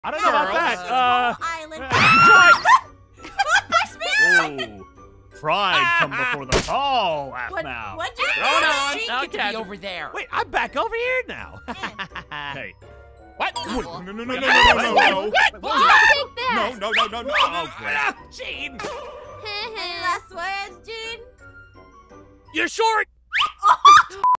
I don't know about that. Island. Ooh. Pride come before the fall, Aphmau. What'd you say? I'll get to be over there. Wait, I'm back over here now. Hey. What? Wait, No. I'll take this. No. Okay. Gene! Any last words, Gene? You're short!